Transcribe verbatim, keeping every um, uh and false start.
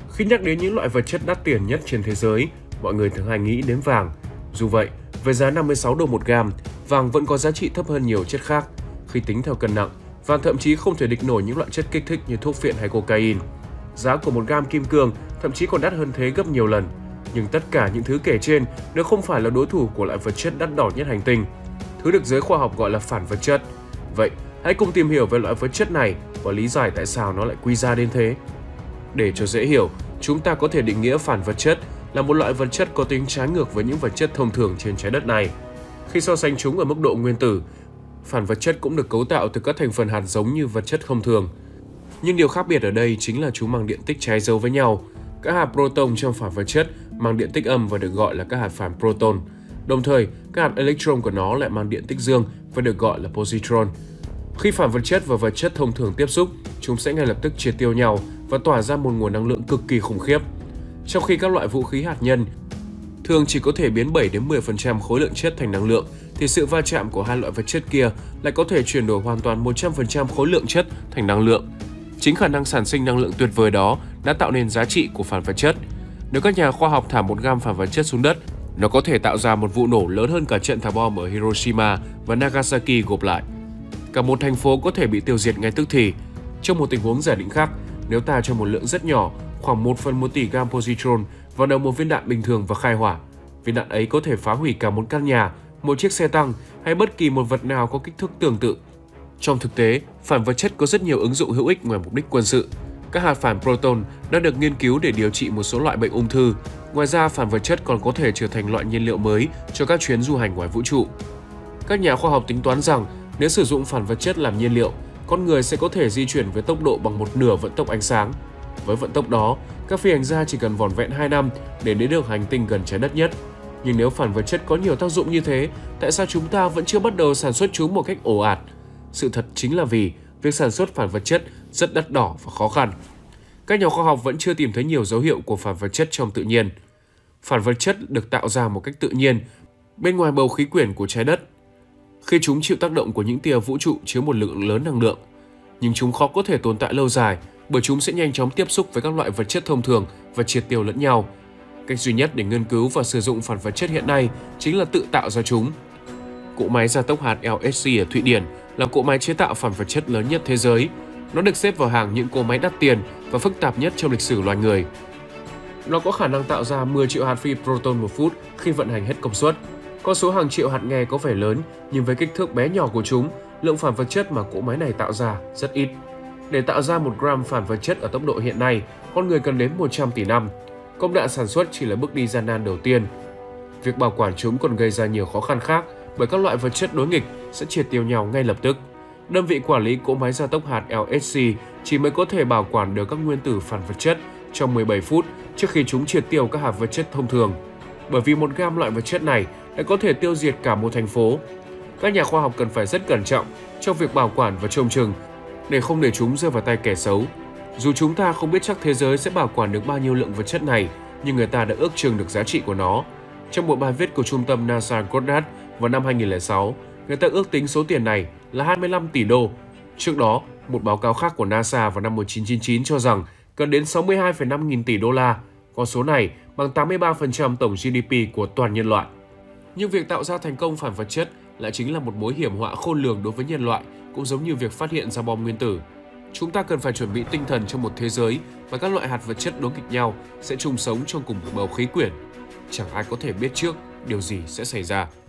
Khi nhắc đến những loại vật chất đắt tiền nhất trên thế giới, mọi người thường hay nghĩ đến vàng. Dù vậy, với giá năm mươi sáu đô một gam, vàng vẫn có giá trị thấp hơn nhiều chất khác. Khi tính theo cân nặng, vàng thậm chí không thể địch nổi những loại chất kích thích như thuốc phiện hay cocaine. Giá của một gam kim cương thậm chí còn đắt hơn thế gấp nhiều lần. Nhưng tất cả những thứ kể trên đều không phải là đối thủ của loại vật chất đắt đỏ nhất hành tinh, thứ được giới khoa học gọi là phản vật chất. Vậy, hãy cùng tìm hiểu về loại vật chất này và lý giải tại sao nó lại quý giá đến thế. Để cho dễ hiểu, chúng ta có thể định nghĩa phản vật chất là một loại vật chất có tính trái ngược với những vật chất thông thường trên trái đất này. Khi so sánh chúng ở mức độ nguyên tử, phản vật chất cũng được cấu tạo từ các thành phần hạt giống như vật chất thông thường. Nhưng điều khác biệt ở đây chính là chúng mang điện tích trái dấu với nhau. Các hạt proton trong phản vật chất mang điện tích âm và được gọi là các hạt phản proton. Đồng thời, các hạt electron của nó lại mang điện tích dương và được gọi là positron. Khi phản vật chất và vật chất thông thường tiếp xúc, chúng sẽ ngay lập tức triệt tiêu nhau và tỏa ra một nguồn năng lượng cực kỳ khủng khiếp. Trong khi các loại vũ khí hạt nhân thường chỉ có thể biến bảy đến mười phần trăm khối lượng chất thành năng lượng, thì sự va chạm của hai loại vật chất kia lại có thể chuyển đổi hoàn toàn một trăm phần trăm khối lượng chất thành năng lượng. Chính khả năng sản sinh năng lượng tuyệt vời đó đã tạo nên giá trị của phản vật chất. Nếu các nhà khoa học thả một gam phản vật chất xuống đất, nó có thể tạo ra một vụ nổ lớn hơn cả trận thả bom ở Hiroshima và Nagasaki gộp lại. Cả một thành phố có thể bị tiêu diệt ngay tức thì. Trong một tình huống giả định khác, nếu ta cho một lượng rất nhỏ, khoảng một phần một tỷ gam positron vào đầu một viên đạn bình thường và khai hỏa, viên đạn ấy có thể phá hủy cả một căn nhà, một chiếc xe tăng hay bất kỳ một vật nào có kích thước tương tự. Trong thực tế, phản vật chất có rất nhiều ứng dụng hữu ích ngoài mục đích quân sự. Các hạt phản proton đã được nghiên cứu để điều trị một số loại bệnh ung thư. Ngoài ra, phản vật chất còn có thể trở thành loại nhiên liệu mới cho các chuyến du hành ngoài vũ trụ. Các nhà khoa học tính toán rằng nếu sử dụng phản vật chất làm nhiên liệu, con người sẽ có thể di chuyển với tốc độ bằng một nửa vận tốc ánh sáng. Với vận tốc đó, các phi hành gia chỉ cần vỏn vẹn hai năm để đến được hành tinh gần trái đất nhất. Nhưng nếu phản vật chất có nhiều tác dụng như thế, tại sao chúng ta vẫn chưa bắt đầu sản xuất chúng một cách ồ ạt? Sự thật chính là vì việc sản xuất phản vật chất rất đắt đỏ và khó khăn. Các nhà khoa học vẫn chưa tìm thấy nhiều dấu hiệu của phản vật chất trong tự nhiên. Phản vật chất được tạo ra một cách tự nhiên bên ngoài bầu khí quyển của trái đất, khi chúng chịu tác động của những tia vũ trụ chứa một lượng lớn năng lượng. Nhưng chúng khó có thể tồn tại lâu dài bởi chúng sẽ nhanh chóng tiếp xúc với các loại vật chất thông thường và triệt tiêu lẫn nhau. Cách duy nhất để nghiên cứu và sử dụng phản vật chất hiện nay chính là tự tạo ra chúng. Cỗ máy gia tốc hạt L H C ở Thụy Điển là cỗ máy chế tạo phản vật chất lớn nhất thế giới. Nó được xếp vào hàng những cỗ máy đắt tiền và phức tạp nhất trong lịch sử loài người. Nó có khả năng tạo ra mười triệu hạt phi proton một phút khi vận hành hết công suất. Con số hàng triệu hạt nghe có vẻ lớn, nhưng với kích thước bé nhỏ của chúng, lượng phản vật chất mà cỗ máy này tạo ra rất ít. Để tạo ra một gram phản vật chất ở tốc độ hiện nay, con người cần đến một trăm tỷ năm. Công đoạn sản xuất chỉ là bước đi gian nan đầu tiên. Việc bảo quản chúng còn gây ra nhiều khó khăn khác, bởi các loại vật chất đối nghịch sẽ triệt tiêu nhau ngay lập tức. Đơn vị quản lý cỗ máy gia tốc hạt L H C chỉ mới có thể bảo quản được các nguyên tử phản vật chất trong mười bảy phút trước khi chúng triệt tiêu các hạt vật chất thông thường. Bởi vì một gam loại vật chất này đã có thể tiêu diệt cả một thành phố. Các nhà khoa học cần phải rất cẩn trọng trong việc bảo quản và trông chừng để không để chúng rơi vào tay kẻ xấu. Dù chúng ta không biết chắc thế giới sẽ bảo quản được bao nhiêu lượng vật chất này, nhưng người ta đã ước chừng được giá trị của nó. Trong một bài viết của trung tâm NASA Goddard vào năm hai nghìn không trăm lẻ sáu, người ta ước tính số tiền này là hai mươi lăm tỷ đô. Trước đó, một báo cáo khác của NASA vào năm một nghìn chín trăm chín mươi chín cho rằng cần đến sáu mươi hai phẩy năm nghìn tỷ đô la. Con số này bằng tám mươi ba phần trăm tổng G D P của toàn nhân loại. Nhưng việc tạo ra thành công phản vật chất lại chính là một mối hiểm họa khôn lường đối với nhân loại, cũng giống như việc phát hiện ra bom nguyên tử. Chúng ta cần phải chuẩn bị tinh thần trong một thế giới mà các loại hạt vật chất đối nghịch nhau sẽ chung sống trong cùng một bầu khí quyển. Chẳng ai có thể biết trước điều gì sẽ xảy ra.